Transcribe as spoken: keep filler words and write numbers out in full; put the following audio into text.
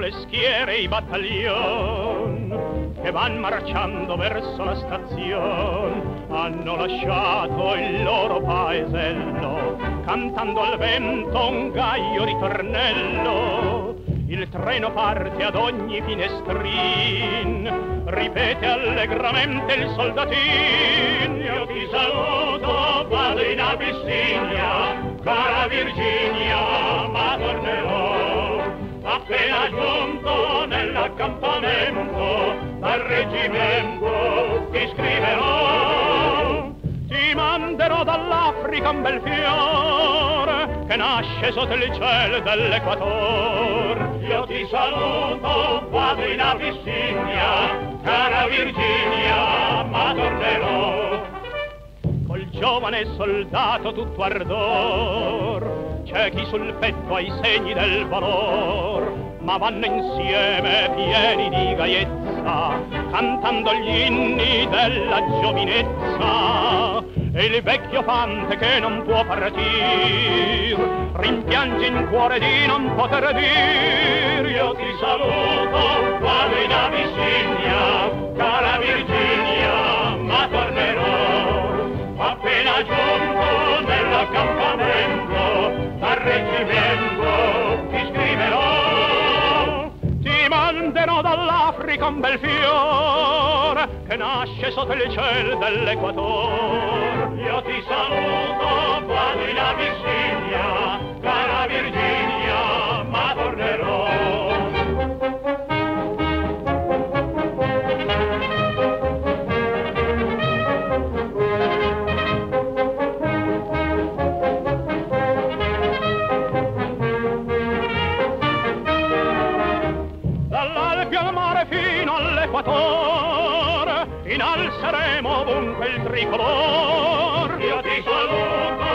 le schiere e i battaglioni che van marciando verso la stazione, hanno lasciato il loro paesello, cantando al vento un gaio ritornello. Il treno parte ad ogni finestrin, ripete allegramente il soldatin: io ti saluto, vado in Abissinia, cara Virginia, ma tornerò. Appena giunto nell'accampamento, dal reggimento ti scriverò. Ti manderò dall'Africa un bel fiore che nasce sotto il cielo dell'Equator. Io ti saluto, vado in Abissinia, cara Virginia, ma tornerò. Col giovane soldato tutto ardor, c'è chi sul petto ha i segni del valor, ma vanno insieme pieni di gaiezza, cantando gli inni della giovinezza. E il vecchio fante che non può partir rimpiange in cuore di non poter dir: io ti saluto, vado in Abissinia, cara Virginia, ma tornerò. Appena giunto nell'accampamento, dal reggimento ti scriverò. Ti manderò dall'Africa un bel fiore che nasce sotto il cielo dell'Equator. Io ti saluto, vado in Abissinia, cara Virginia, ma tornerò. Innalzeremo ovunque il tricolor. Io ti saluto,